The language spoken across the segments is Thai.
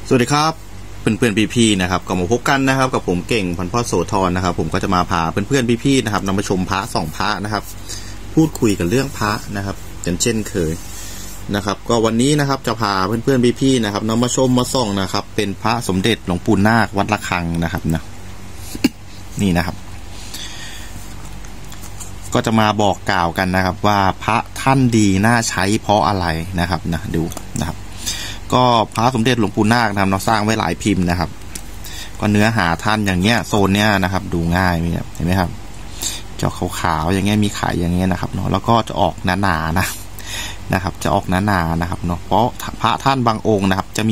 สวัสดีครับเพื่อนๆพี่ๆนะครับก็มาพบกันนะครับกับผมเก่งพันพ่อโสธรนะครับผมก็จะมาพาเพื่อนๆพี่ๆนะครับนำมาชมพระ2พระนะครับพูดคุยกันเรื่องพระนะครับกันเช่นเคยนะครับก็วันนี้นะครับจะพาเพื่อนๆพี่ๆนะครับนำมาชมมาส่องนะครับเป็นพระสมเด็จหลวงปู่นาควัดระฆังนะครับนะนี่นะครับก็จะมาบอกกล่าวกันนะครับว่าพระท่านดีน่าใช้เพราะอะไรนะครับนะดูนะครับก็พระสมเด็จหลวงปู่นาคนะครับเราสร้างไว้หลายพิมพ์นะครับก็เนื้อหาท่านอย่างเงี้ยโซนเนี้ยนะครับดูง่ายเห็นไหมครับจะขาวๆอย่างเงี้ยมีขายอย่างเงี้ยนะครับเนาะแล้วก็จะออกหนาๆนะครับจะออกหนาๆนะครับเนาะเพราะพระท่านบางองค์นะครับจะ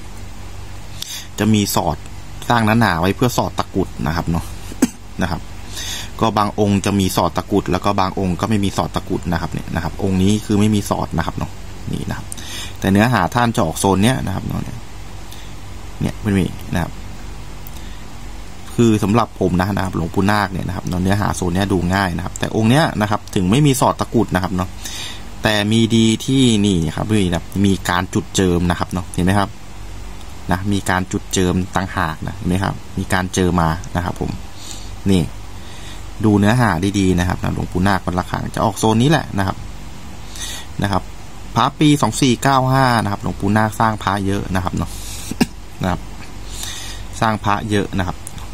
มีสอดสร้างหนาๆไว้เพื่อสอดตะกุดนะครับเนาะนะครับก็บางองค์จะมีสอดตะกุดแล้วก็บางองค์ก็ไม่มีสอดตะกุดนะครับเนี่ยนะครับองค์นี้คือไม่มีสอดนะครับเนาะนี่นะครับแต่เนื้อหาท่านจะออกโซนเนี้ยนะครับเนาะเนี่ยไม่มีนะครับคือสำหรับผมนะครับหลวงปู่นาคเนี่ยนะครับเนื้อหาโซนเนี้ยดูง่ายนะครับแต่องค์เนี้ยนะครับถึงไม่มีสอดตะกุดนะครับเนาะแต่มีดีที่นี่ครับมีการจุดเจิมนะครับเนาะเห็นไหมครับนะมีการจุดเจิมต่างหากนะเห็นไหมครับมีการเจิมมานะครับผมนี่ดูเนื้อหาดีๆนะครับหลวงปู่นาควัดระฆังจะออกโซนนี้แหละนะครับพระปี2495นะครับหลวงปู่นาคสร้างพระเยอะนะครับเนาะนะครับสร้างพระเยอะนะครับ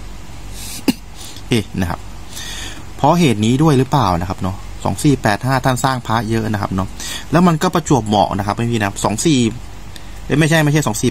นะครับเพราะเหตุนี้ด้วยหรือเปล่านะครับเนาะ2485ท่านสร้างพระเยอะนะครับเนาะแล้วมันก็ประจวบเหมาะนะครับไม่มีนะไม่ใช่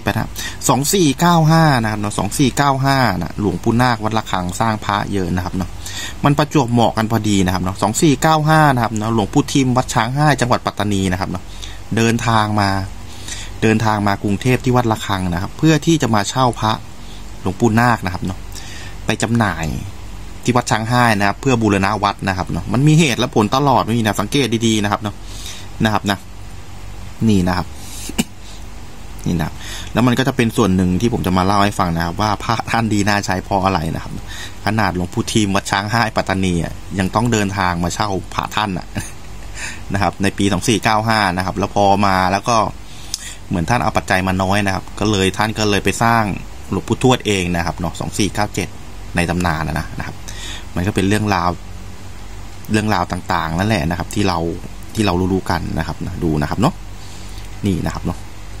2495นะครับเนาะ2495นะหลวงปู่นาควัดระฆังสร้างพระเยอะนะครับเนาะมันประจวบเหมาะกันพอดีนะครับเนาะ2495นะครับเนาะหลวงปู่ทิมวัดช้างให้จังหวัดปัตตานีนะครับเนาะเดินทางมากรุงเทพที่วัดระฆังนะครับเพื่อที่จะมาเช่าพระหลวงปู่นาคนะครับเนาะไปจำหน่ายที่วัดช้างให้นะครับเพื่อบูรณะวัดนะครับเนาะมันมีเหตุและผลตลอดไม่มีนะสังเกตดีๆนะครับเนาะนะครับนะนี่นะครับนี่นะแล้วมันก็จะเป็นส่วนหนึ่งที่ผมจะมาเล่าให้ฟังนะครับว่าพระท่านดีน่าใช้เพราะอะไรนะครับขนาดหลวงปู่ทิมวัดช้างให้ปัตตานียังต้องเดินทางมาเช่าพระท่านนะครับในปี2495นะครับแล้วพอมาแล้วก็เหมือนท่านเอาปัจจัยมาน้อยนะครับท่านก็เลยไปสร้างหลวงปู่ทวดเองนะครับเนาะ2497ในตำนานนะครับมันก็เป็นเรื่องราวต่างๆนั่นแหละนะครับที่เรารู้กันนะครับนะดูนะครับเนาะนี่นะครับเนาะ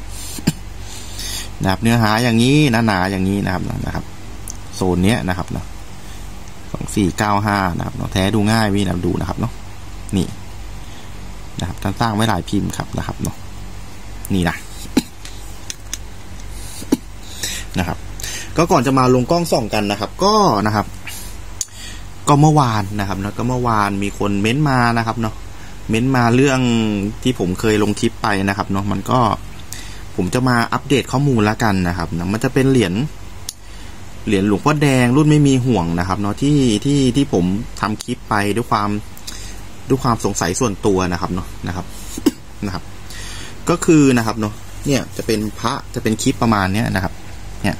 นะครับเนื้อหาอย่างนี้หนาๆอย่างนี้นะครับโซนเนี้ยนะครับเนาะ2495นะครับเนาะแท้ดูง่ายวินะดูนะครับเนาะนี่นะครับท่านสร้างไว้หลายพิมพ์ครับนะครับเนาะนี่นะครับก็ก่อนจะมาลงกล้องส่องกันนะครับก็เมื่อวานนะครับแล้วก็เมื่อวานมีคนเม้นมานะครับเนาะเม้นมาเรื่องที่ผมเคยลงคลิปไปนะครับเนาะมันก็ผมจะมาอัปเดตข้อมูลแล้วกันนะครับนะมันจะเป็นเหรียญหลวงพ่อแดงรุ่นไม่มีห่วงนะครับเนาะที่ผมทำคลิปไปด้วยความสงสัยส่วนตัวนะครับเนาะนะครับก็คือนะครับเนาะเนี่ยจะเป็นคลิปประมาณเนี้ยนะครับเนี่ย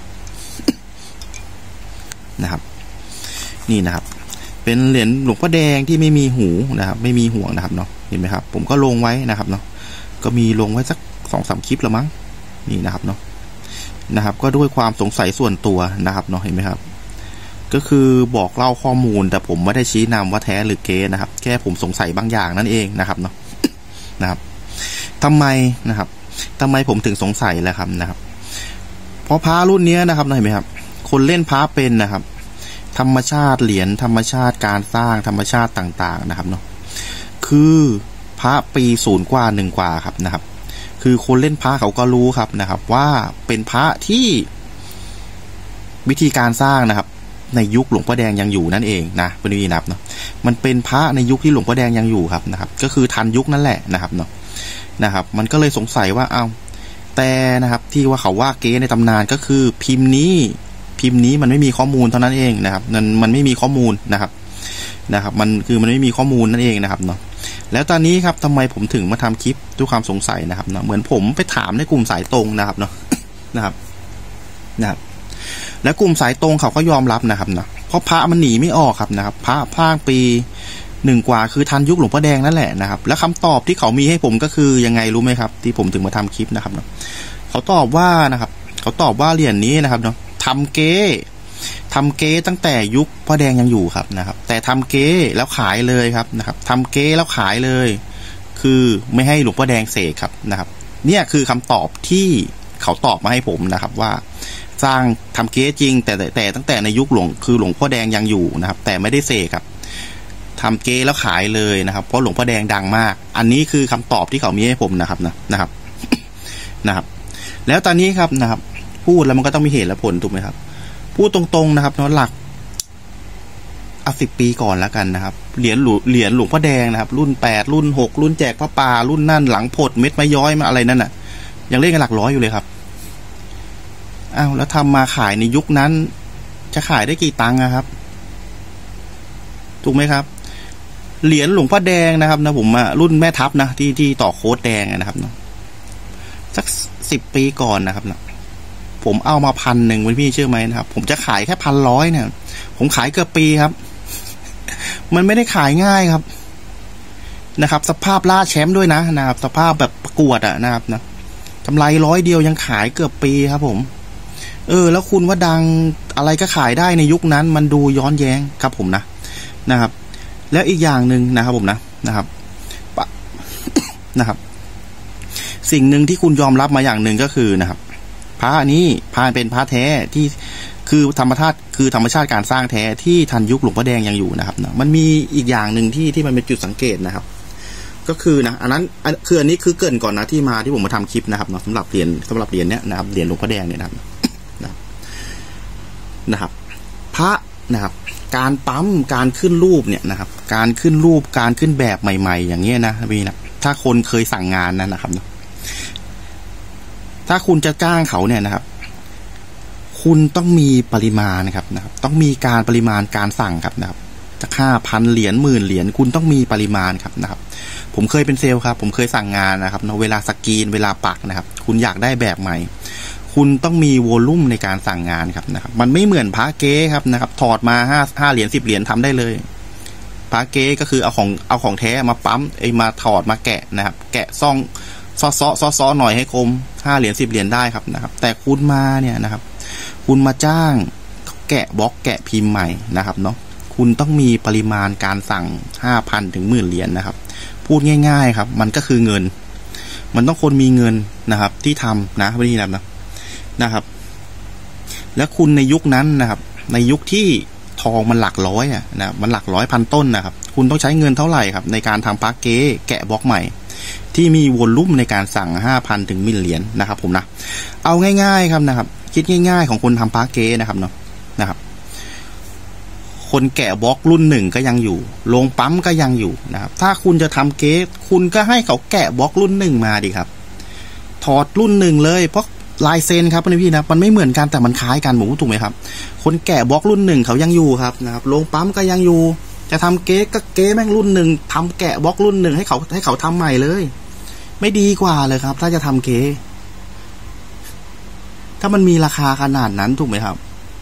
นะครับนี่นะครับเป็นเหรียญหลวงพ่อแดงที่ไม่มีหูนะครับไม่มีห่วงนะครับเนาะเห็นไหมครับผมก็ลงไว้นะครับเนาะก็มีลงไว้สัก 2-3 คลิปแล้วมั้งนี่นะครับเนาะนะครับก็ด้วยความสงสัยส่วนตัวนะครับเนาะเห็นไหมครับก็คือบอกเล่าข้อมูลแต่ผมไม่ได้ชี้นำว่าแท้หรือเก๊นะครับแค่ผมสงสัยบางอย่างนั่นเองนะครับเนาะนะครับทำไมผมถึงสงสัยแล้วครับนะครับเพราะพระรุ่นนี้นะครับเห็นไหมครับคนเล่นพระเป็นนะครับธรรมชาติเหรียญธรรมชาติการสร้างธรรมชาติต่างๆนะครับเนาะคือพระปี0 กว่า1 กว่าครับนะครับคือคนเล่นพระเขาก็รู้ครับนะครับว่าเป็นพระที่วิธีการสร้างนะครับในยุคหลวงพ่อแดงยังอยู่นั่นเองนะเป็นวิธีนับเนาะมันเป็นพระในยุคที่หลวงพ่อแดงยังอยู่ครับนะครับก็คือทันยุคนั่นแหละนะครับเนาะนะครับมันก็เลยสงสัยว่าแต่นะครับที่ว่าเขาว่าเก๊ในตำนานก็คือพิมพ์นี้มันไม่มีข้อมูลเท่านั้นเองนะครับมันไม่มีข้อมูลนะครับมันไม่มีข้อมูลนั่นเองนะครับเนาะแล้วตอนนี้ครับทำไมผมถึงมาทำคลิปด้วยความสงสัยนะครับเนาะเหมือนผมไปถามในกลุ่มสายตรงนะครับเนาะนะครับแล้วกลุ่มสายตรงเขาก็ยอมรับนะครับนะเพราะพระมันหนีไม่ออกครับนะครับพระพางปี1 กว่าคือทันยุคหลวงพ่อแดงนั่นแหละนะครับแล้วคำตอบที่เขามีให้ผมก็คือยังไงรู้ไหมครับที่ผมถึงมาทำคลิปนะครับเนาะเขาตอบว่านะครับเขาตอบว่าเหรียญนี้นะครับเนาะทำเก๊ตั้งแต่ยุคพ่อแดงยังอยู่ครับนะครับแต่ทำเก๊แล้วขายเลยครับนะครับทำเก๊แล้วขายเลยคือไม่ให้หลวงพ่อแดงเสกครับนะครับเนี่ยคือคำตอบที่เขาตอบมาให้ผมนะครับว่าสร้างทำเก๊จริงแต่ตั้งแต่ในยุคหลวงพ่อแดงยังอยู่นะครับแต่ไม่ได้เสกครับทำเก๊แล้วขายเลยนะครับเพราะหลวงพ่อแดงดังมากอันนี้คือคำตอบที่เขามีให้ผมนะครับนะครับแล้วตอนนี้ครับนะครับพูดแล้วมันก็ต้องมีเหตุและผลถูกไหมครับพูดตรงๆนะครับเนาะหลัก10 ปีก่อนแล้วกันนะครับเหรียญหลวงพ่อแดงนะครับรุ่น8รุ่น6รุ่นแจกพระป่ารุ่นนั่นหลังผดเม็ดไม้ย้อยมาอะไรนั่นน่ะยังเล่นกันหลักร้อยอยู่เลยครับอ้าวแล้วทำมาขายในยุคนั้นจะขายได้กี่ตังค์ครับถูกไหมครับเหรียญหลวงพ่อแดงนะครับนะผมรุ่นแม่ทัพนะที่ต่อโค้ดแดงนะครับเนาะสัก10 ปีก่อนนะครับนะผมเอามา1,000พี่เชื่อไหมนะครับผมจะขายแค่1,100เนี่ยผมขายเกือบปีครับมันไม่ได้ขายง่ายครับนะครับสภาพล่าแชมป์ด้วยนะครับสภาพแบบประกวดนะครับนะกำไร100เดียวยังขายเกือบปีครับผมแล้วคุณว่าดังอะไรก็ขายได้ในยุคนั้นมันดูย้อนแย้งครับผมนะครับแล้วอีกอย่างหนึ่งนะครับผมนะครับสิ่งหนึ่งที่คุณยอมรับมาอย่างหนึ่งก็คือนะครับพระนี้เป็นพระแท้ที่คือธรรมชาติการสร้างแท้ที่ทันยุคหลวงพ่อแดงยังอยู่นะครับนะมันมีอีกอย่างหนึ่งที่มันเป็นจุดสังเกตนะครับก็คืออันนี้คือเกินก่อนนะที่ผมมาทำคลิปนะครับเนาะสำหรับเหรียญเนี้ยนะครับเหรียญหลวงพ่อแดงเนี่ยนะครับพระนะครับการปั๊มการขึ้นรูปเนี่ยนะครับการขึ้นรูปการขึ้นแบบใหม่ๆอย่างเงี้ยนะพี่นะถ้าคนเคยสั่งงานนะครับเนาะถ้าคุณจะจ้างเขาเนี่ยนะครับคุณต้องมีปริมาณนะครับต้องมีปริมาณการสั่งครับนะครับจะ5,000 เหรียญ10,000 เหรียญคุณต้องมีปริมาณครับนะครับผมเคยเป็นเซลล์ครับผมเคยสั่งงานนะครับเวลาสกรีนเวลาปักนะครับคุณอยากได้แบบใหม่คุณต้องมีโวลุ่มในการสั่งงานครับนะครับมันไม่เหมือนพระเก๊ครับนะครับถอดมา5 เหรียญ10 เหรียญทำได้เลยพระเก๊ก็คือเอาของแท้มาปั๊มมาถอดมาแกะนะครับแกะซ่องซ้อหน่อยให้คม5 เหรียญ10 เหรียญได้ครับนะครับแต่คุณมาเนี่ยนะครับคุณมาจ้างแกะบล็อกแกะพิมพ์ใหม่นะครับเนาะคุณต้องมีปริมาณการสั่ง 5,000 ถึง 10,000 เหรียญนะครับพูดง่ายๆครับมันก็คือเงินมันต้องคนมีเงินนะครับที่ทำนะพี่นะครับและคุณในยุคนั้นนะครับในยุคที่ทองมันหลักร้อยนะมันหลักร้อยพันต้นนะครับคุณต้องใช้เงินเท่าไหร่ครับในการทำพระเก๊แกะบล็อกใหม่ที่มีวอลลุ่มในการสั่ง 5,000 ถึง 10,000 เหรียญนะครับผมนะเอาง่ายๆครับนะครับคิดง่ายๆของคนทำพระเก๊นะครับเนาะนะครับคนแกะบล็อกรุ่น1ก็ยังอยู่โรงปั๊มก็ยังอยู่นะครับถ้าคุณจะทำเก๊คุณก็ให้เขาแกะบล็อกรุ่น1มาดิครับถอดรุ่น1เลยเพราะลายเซ็นครับพี่นะมันไม่เหมือนกันแต่มันคล้ายกันหมูถูกไหมครับคนแกะบล็อกรุ่น1เขายังอยู่ครับนะครับโรงปั๊มก็ยังอยู่จะทำเก๊ก็เก๊แม่งรุ่น1ทำแกะบล็อกรุ่น1ให้เขาทำใหม่เลยไม่ดีกว่าเลยครับถ้าจะทำเก๊ถ้ามันมีราคาขนาดนั้นถูกไหมครับ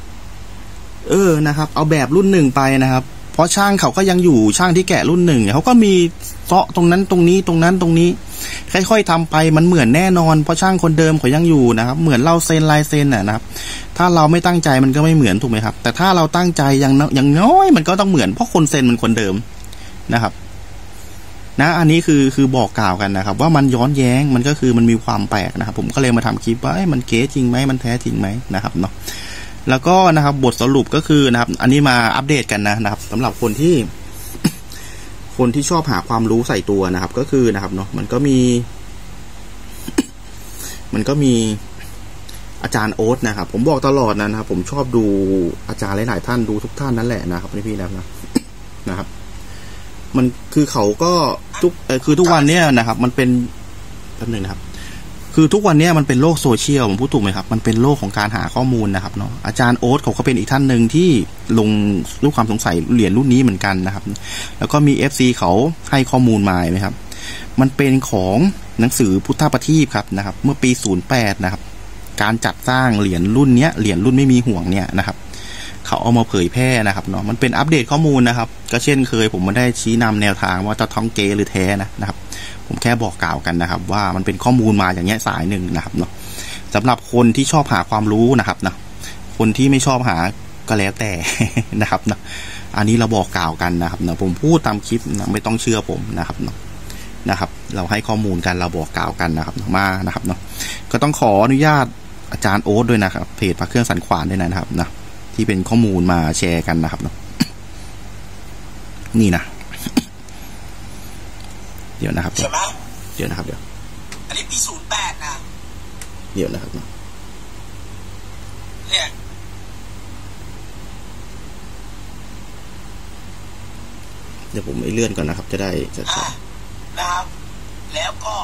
นะครับเอาแบบรุ่น1ไปนะครับเพราะช่างเขาก็ยังอยู่ช่างที่แกะรุ่น1เขาก็มีเซาะตรงนั้นตรงนี้ตรงนั้นตรงนี้ค่อยๆทำไปมันเหมือนแน่นอนเพราะช่างคนเดิมเขายังอยู่นะครับเหมือนเราเซ็นลายเซ็นนะครับถ้าเราไม่ตั้งใจมันก็ไม่เหมือนถูกไหมครับแต่ถ้าเราตั้งใจอย่างน้อยมันก็ต้องเหมือนเพราะคนเซ็นมันคนเดิมนะครับอันนี้คือบอกกล่าวกันนะครับว่ามันย้อนแย้งมันก็คือมันมีความแปลกนะครับผมก็เลยมาทำคลิปว่ามันเก๋จริงไหมมันแท้จริงไหมนะครับเนาะแล้วก็นะครับบทสรุปก็คือนะครับอันนี้มาอัปเดตกันนะครับสำหรับคนที่ชอบหาความรู้ใส่ตัวนะครับก็คือนะครับเนาะมันก็มีอาจารย์โอ๊ตนะครับผมบอกตลอดนะครับผมชอบดูอาจารย์หลายๆท่านดูทุกท่านนั่นแหละนะครับพี่นะครับมันคือเขาก็ทุกวันเนี้ยนะครับมันเป็นแป๊บนึงนะครับคือทุกวันนี้มันเป็นโลกโซเชียลผมพูดถูกไหมครับมันเป็นโลกของการหาข้อมูลนะครับเนาะอาจารย์โอ๊ตเขาก็เป็นอีกท่านหนึ่งที่ลงรูปความสงสัยเหรียญรุ่นนี้เหมือนกันนะครับแล้วก็มี FC เขาให้ข้อมูลมาไหมครับมันเป็นของหนังสือพุทธประทีปครับนะครับเมื่อปี08นะครับการจัดสร้างเหรียญรุ่นเนี้ยเหรียญรุ่นไม่มีห่วงเนี่ยนะครับเขาเอามาเผยแพร่นะครับเนาะมันเป็นอัปเดตข้อมูลนะครับก็เช่นเคยผมไม่ได้ชี้นำแนวทางว่าจะท้องเกหรือแท้นะครับผมแค่บอกกล่าวกันนะครับว่ามันเป็นข้อมูลมาอย่างเงี้ยสายหนึ่งนะครับเนาะสำหรับคนที่ชอบหาความรู้นะครับนะคนที่ไม่ชอบหาก็แล้วแต่นะครับนะอันนี้เราบอกกล่าวกันนะครับนะผมพูดตามคลิปนะไม่ต้องเชื่อผมนะครับเนาะนะครับเราให้ข้อมูลกันเราบอกกล่าวกันนะครับมานะครับเนาะก็ต้องขออนุญาตอาจารย์โอ๊ตด้วยนะครับเพจพระเครื่องสันขวานด้วยนะครับนะที่เป็นข้อมูลมาแชร์กันนะครับเนาะนี่นะเดี๋ยวนะครับเดี๋ยวนะครับเดี๋ยวอันนี้ปี08นะเดี๋ยวนะครับเนี่ยเดี๋ยวผมเลื่อนก่อนนะครับจะได้จะนะครับแล้วก็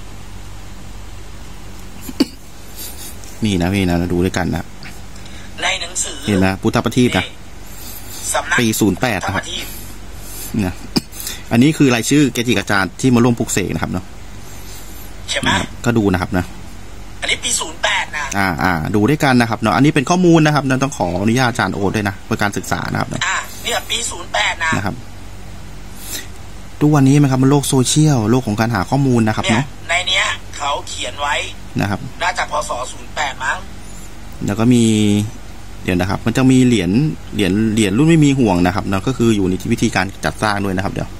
นี่นะพี่นะดูด้วยกันนะในหนังสือเห็นนะพุทธประทีปนะปี08นะครับนะอันนี้คือรายชื่อเกจิอาจารย์ที่มาร่วมปลุกเสกนะครับเนาะใช่ไหมก็ดูนะครับนะอันนี้ปี08นะดูด้วยกันนะครับเนาะอันนี้เป็นข้อมูลนะครับเราต้องขออนุญาตอาจารย์โอ๊ตด้วยนะเพื่อการศึกษานะครับเนี่ยปี08 นะครับทุกวันนี้นะครับมันโลกโซเชียลโลกของการหาข้อมูลนะครับเนาะในเนี้ยเขาเขียนไว้นะครับน่าจะพศ08มั้งแล้วก็มีเดี๋ยวนะครับมันจะมีเหรียญรุ่นไม่มีห่วงนะครับเนาะก็คืออยู่ในวิธีการจัดสร้างด้วยนะครับเดี๋ยว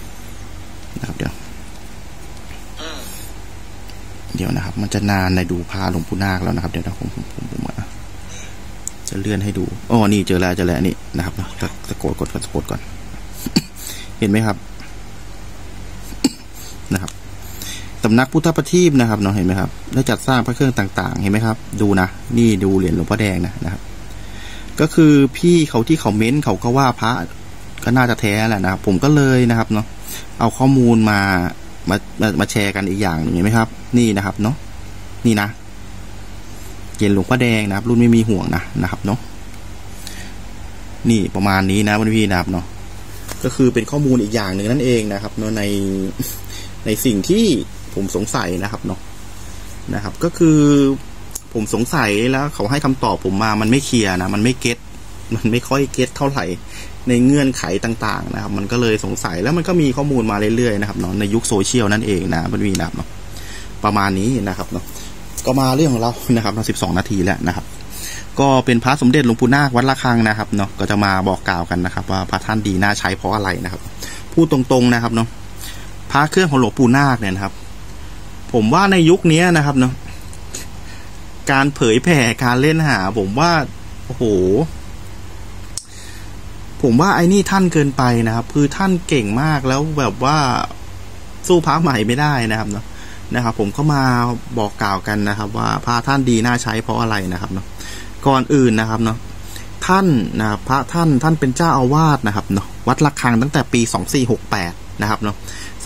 นะครับมันจะนานในดูพาหลวงปู่นาคแล้วนะครับเดี๋ยวผมจะเลื่อนให้ดูอ๋อนี่เจอแล้วนี่นะครับสะกดก่อนเห็นไหมครับนะครับสำนักพุทธประทีปนะครับเนาะเห็นไหมครับได้จัดสร้างพระเครื่องต่างๆเห็นไหมครับดูนะนี่ดูเหรียญหลวงพ่อแดงนะครับก็คือพี่เขาที่เขาเม้นเขาก็ว่าพระก็น่าจะแท้แหละนะครับผมก็เลยนะครับเนาะเอาข้อมูลมาแชร์กันอีกอย่างเห็นไหมครับนี่นะครับเนาะนี่นะเหรียญหลวงพ่อแดงนะครับรุ่นไม่มีห่วงนะครับเนาะนี่ประมาณนี้นะพี่นะครับเนาะก็คือเป็นข้อมูลอีกอย่างหนึ่งนั่นเองนะครับเนาะในสิ่งที่ผมสงสัยนะครับเนาะนะครับก็คือผมสงสัยแล้วเขาให้คำตอบผมมามันไม่เคลียร์นะมันไม่ค่อยเก็ตเท่าไหร่ในเงื่อนไขต่างๆนะครับมันก็เลยสงสัยแล้วมันก็มีข้อมูลมาเรื่อยๆนะครับเนาะในยุคโซเชียลนั่นเองนะมันมีนะครับเนาะประมาณนี้นะครับเนาะก็มาเรื่องของเรานะครับ12 นาทีแล้วนะครับก็เป็นพระสมเด็จหลวงปู่นาควัดระฆังนะครับเนาะก็จะมาบอกกล่าวกันนะครับว่าพระท่านดีน่าใช้เพราะอะไรนะครับพูดตรงๆนะครับเนาะพระเครื่องของหลวงปู่นาคเนี่ยนะครับผมว่าในยุคนี้นะครับเนาะการเผยแผ่การเล่นหาผมว่าโอ้โหผมว่าไอ้นี่ท่านเกินไปนะครับคือท่านเก่งมากแล้วแบบว่าสู้พระใหม่ไม่ได้นะครับเนาะนะครับผมก็มาบอกกล่าวกันนะครับว่าพระท่านดีน่าใช้เพราะอะไรนะครับเนาะก่อนอื่นนะครับเนาะท่านนะครับพระท่านเป็นเจ้าอาวาสนะครับเนาะวัดระฆังตั้งแต่ปี2468นะครับเนาะ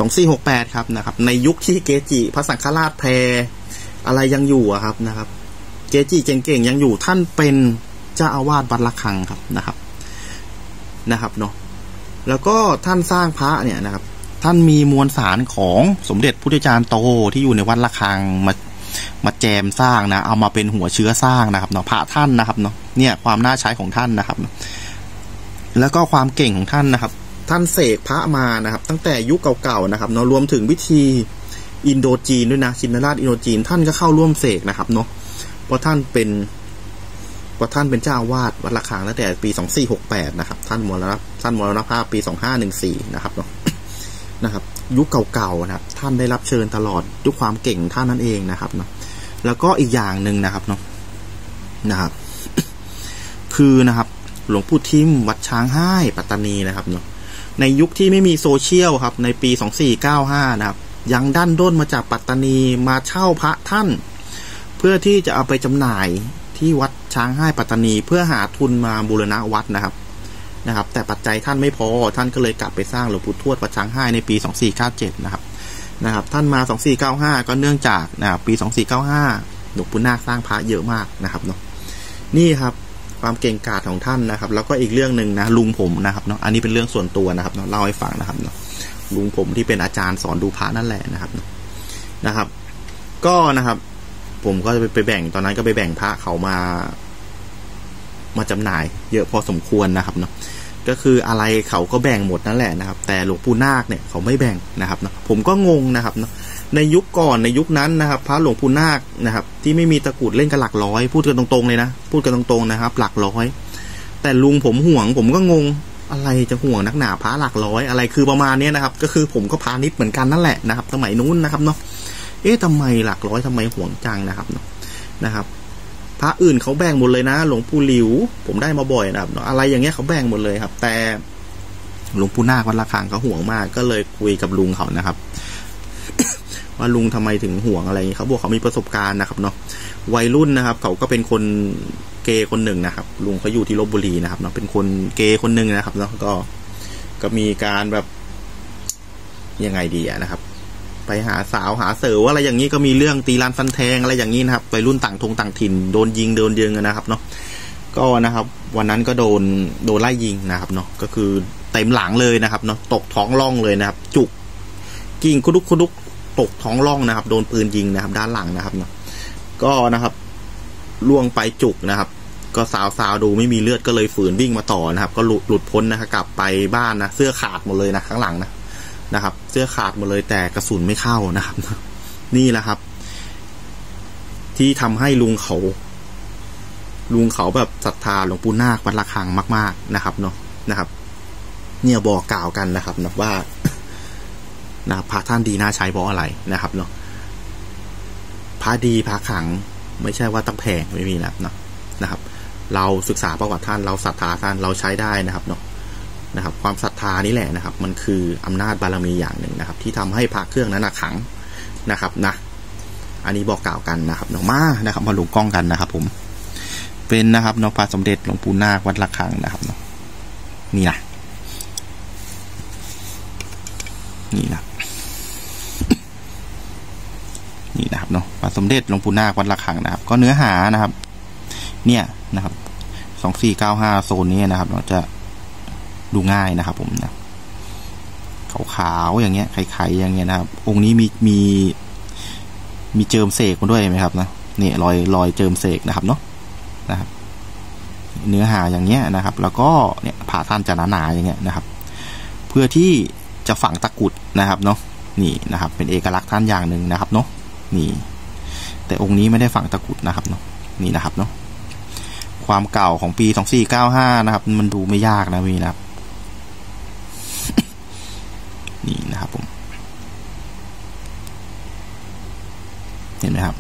2468ครับนะครับในยุคที่เกจิพระสังฆราชแพรอะไรยังอยู่อะครับนะครับเกจิเก่งๆยังอยู่ท่านเป็นเจ้าอาวาสวัดระฆังครับนะครับเนาะแล้วก็ท่านสร้างพระเนี่ยนะครับท่านมีมวลสารของสมเด็จพุทธจารย์โตที่อยู่ในวัดระฆังมาแจมสร้างนะเอามาเป็นหัวเชื้อสร้างนะครับเนาะพระท่านนะครับเนาะเนี่ยความน่าใช้ของท่านนะครับแล้วก็ความเก่งของท่านนะครับท่านเสกพระมานะครับตั้งแต่ยุคเก่าๆนะครับเนาะรวมถึงวิธีอินโดจีนด้วยนะชินราชอินโดจีนท่านก็เข้าร่วมเสกนะครับเนาะเพราะท่านเป็นเจ้าอาวาสวัดระฆังตั้งแต่ปี2468นะครับท่านมรณภาพปี2514นะครับเนาะนะครับยุคเก่าๆนะครับท่านได้รับเชิญตลอดด้วยความเก่งท่านนั่นเองนะครับเนาะแล้วก็อีกอย่างหนึ่งนะครับเนาะนะครับคือนะครับหลวงปู่ทิมวัดช้างให้ปัตตานีนะครับเนาะในยุคที่ไม่มีโซเชียลครับในปี2495นะครับยังดั้นด้นมาจากปัตตานีมาเช่าพระท่านเพื่อที่จะเอาไปจำหน่ายที่วัดช้างให้ปัตตานีเพื่อหาทุนมาบูรณะวัดนะครับแต่ปัจจัยท่านไม่พอท่านก็เลยกลับไปสร้างหลวงปู่ทวดวัดช้างให้ในปี2497นะครับท่านมา2495ก็เนื่องจากนะครับปี2495หลวงปู่นาคสร้างพระเยอะมากนะครับเนาะนี่ครับความเก่งกาจของท่านนะครับแล้วก็อีกเรื่องนึงนะลุงผมนะครับเนาะอันนี้เป็นเรื่องส่วนตัวนะครับเนาะเล่าให้ฟังนะครับเนาะลุงผมที่เป็นอาจารย์สอนดูพระนั่นแหละนะครับก็นะครับผมก็จะไปแบ่งตอนนั้นก็ไปแบ่งพระเขามาจำหน่ายเยอะพอสมควรนะครับเนาะก็คืออะไรเขาก็แบ่งหมดนั่นแหละนะครับแต่หลวงปู่นาคเนี่ยเขาไม่แบ่งนะครับเนาะผมก็งงนะครับเนาะในยุคก่อนในยุคนั้นนะครับพระหลวงปู่นาคนะครับที่ไม่มีตะกรุดเล่นกันหลักร้อยพูดกันตรงๆเลยนะพูดกันตรงๆนะครับหลักร้อยแต่ลุงผมห่วงผมก็งงอะไรจะห่วงนักหนาพระหลักร้อยอะไรคือประมาณนี้นะครับก็คือผมก็พาณิชย์เหมือนกันนั่นแหละนะครับสมัยนู้นนะครับเนาะทำไมหลักร้อยทำไมห่วงจังนะครับเนาะนะครับพระอื่นเขาแบ่งหมดเลยนะหลวงปู่หลิวผมได้มาบ่อยนะครับอะไรอย่างเงี้ยเขาแบ่งหมดเลยครับแต่หลวงปู่นาควัดระฆังเขาห่วงมากก็เลยคุยกับลุงเขานะครับ ว่าลุงทำไมถึงห่วงอะไรเขาบอกเขามีประสบการณ์นะครับเนาะวัยรุ่นนะครับเขาก็เป็นคนเกย์คนหนึ่งนะครับลุงเขาอยู่ที่ลพบุรีนะครับเนาะเป็นคนเกย์คนหนึ่งนะครับเนาะก็มีการแบบยังไงดีนะครับไปหาสาวหาเสวอะไรอย่างนี้ก็มีเรื่องตีรันฟันแทงอะไรอย่างนี้นะครับวัยรุ่นต่างถิ่นโดนยิงนะครับเนาะก็นะครับวันนั้นก็โดนไล่ยิงนะครับเนาะก็คือเต็มหลังเลยนะครับเนาะตกท้องร่องเลยนะครับจุกกิ่งคุดุกตกท้องร่องนะครับโดนปืนยิงนะครับด้านหลังนะครับเนาะก็นะครับล่วงไปจุกนะครับก็สาวดูไม่มีเลือดก็เลยฝืนวิ่งมาต่อนะครับก็หลุดพ้นนะครับกลับไปบ้านนะเสื้อขาดหมดเลยนะข้างหลังนะครับเสื้อขาดหมดเลยแต่กระสุนไม่เข้านะครับนี่แหละครับที่ทำให้ลุงเขาแบบศรัทธาหลวงปู่นาควัดระฆังมากๆนะครับเนาะนะครับเนี่ยบอกกล่าวกันนะครับนะว่านะพระท่านดีน่าใช้เพราะอะไรนะครับเนาะพระดีพระขลังไม่ใช่ว่าต้องแพงไม่มีนะครับเราศึกษาประวัติท่านเราศรัทธาท่านเราใช้ได้นะครับเนาะนะครับความศรัทธานี่แหละนะครับมันคืออำนาจบารมีอย่างหนึ่งนะครับที่ทำให้พระเครื่องนั้นขลังนะครับนะอันนี้บอกกล่าวกันนะครับเนาะมานะครับมาดูกล้องกันนะครับผมเป็นนะครับเนาะพระสมเด็จหลวงปู่นาควัดระฆังนะครับเนาะนี่นะนี่นะครับเนาะพระสมเด็จหลวงปู่นาควัดระฆังนะครับก็เนื้อหานะครับเนี่ยนะครับ2495โซนนี้นะครับเราจะดูง่ายนะครับผมนะขาวๆอย่างเงี้ยไข่ๆอย่างเงี้ยนะครับองค์นี้มีเจิมเสกมาด้วยไหมครับนะเนี่ยรอยเจิมเสกนะครับเนาะนะครับเนื้อหาอย่างเงี้ยนะครับแล้วก็เนี่ยผ่าท่านจะหนาๆอย่างเงี้ยนะครับเพื่อที่จะฝังตะกรุดนะครับเนาะนี่นะครับเป็นเอกลักษณ์ท่านอย่างหนึ่งนะครับเนาะนี่แต่องค์นี้ไม่ได้ฝังตะกรุดนะครับเนาะนี่นะครับเนาะความเก่าของปี2495นะครับมันดูไม่ยากนะพี่นะครับนี่นะครับผมเห็นไหมครับ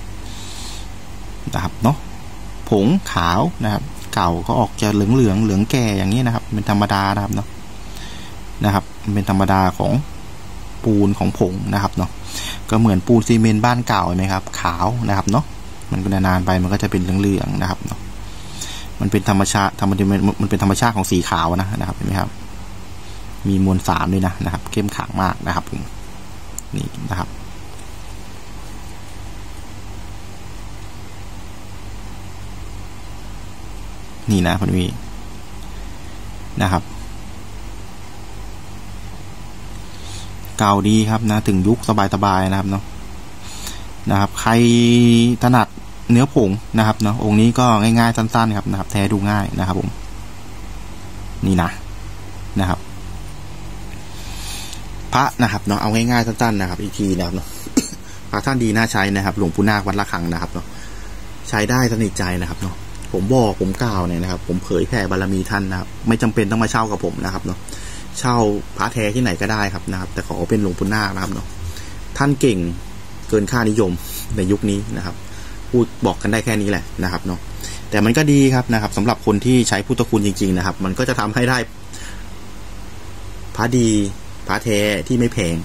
เนาะผงขาวนะครับเก่าก็ออกจะเหลืองแก่อย่างนี้นะครับเป็นธรรมดานะครับเนาะนะครับเป็นธรรมดาของปูนของผงนะครับเนาะก็เหมือนปูนซีเมนต์บ้านเก่าไหมครับขาวนะครับเนาะมันก็นานไปมันก็จะเป็นเหลืองนะครับเนาะมันเป็นธรรมชาติมันเป็นธรรมชาติของสีขาวนะครับเห็นไหมครับมีมวลสารด้วยนะครับเข้มขังมากนะครับผมนี่นะครับนี่นะคุณวีนะครับเก่าดีครับนะถึงยุคสบายๆนะครับเนาะนะครับใครถนัดเนื้อผงนะครับเนาะองค์นี้ก็ง่ายๆสั้นๆครับนะครับแท้ดูง่ายนะครับผมนี่นะครับพระนะครับเนาะเอาง่ายๆสั้นๆนะครับอีกทีนะครับเนาะพระท่านดีน่าใช้นะครับหลวงปู่นาควัดระฆังนะครับเนาะใช้ได้สนิทใจนะครับเนาะผมกล่าวเนี่ยนะครับผมเผยแผ่บารมีท่านนะครับไม่จำเป็นต้องมาเช่ากับผมนะครับเนาะเช่าพระแท้ที่ไหนก็ได้ครับนะครับแต่ขอเป็นหลวงปู่นาคนะครับเนาะท่านเก่งเกินค่านิยมในยุคนี้นะครับพูดบอกกันได้แค่นี้แหละนะครับเนาะแต่มันก็ดีครับนะครับสำหรับคนที่ใช้พุทธคุณจริงๆนะครับมันก็จะทำให้ได้พระดีพระแท้ที่ไม่แพง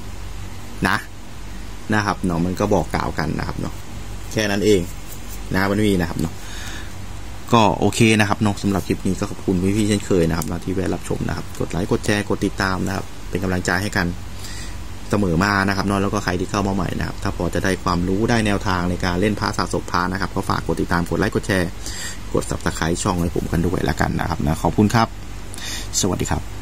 นะครับเนาะมันก็บอกกล่าวกันนะครับเนาะแค่นั้นเองนะมันมีนะครับเนาะก็โอเคนะครับเนาะสำหรับคลิปนี้ก็ขอบคุณพี่ๆเช่นเคยนะครับที่แวะรับชมนะครับกดไลค์กดแชร์กดติดตามนะครับเป็นกำลังใจให้กันเสมอมานะครับเนาะแล้วก็ใครที่เข้ามาใหม่นะครับถ้าพอจะได้ความรู้ได้แนวทางในการเล่นพระสะสมพระนะครับก็ฝากกดติดตามกดไลค์กดแชร์กด Subscribe ช่องให้ผมกันด้วยแล้วกันนะครับนะขอบคุณครับสวัสดีครับ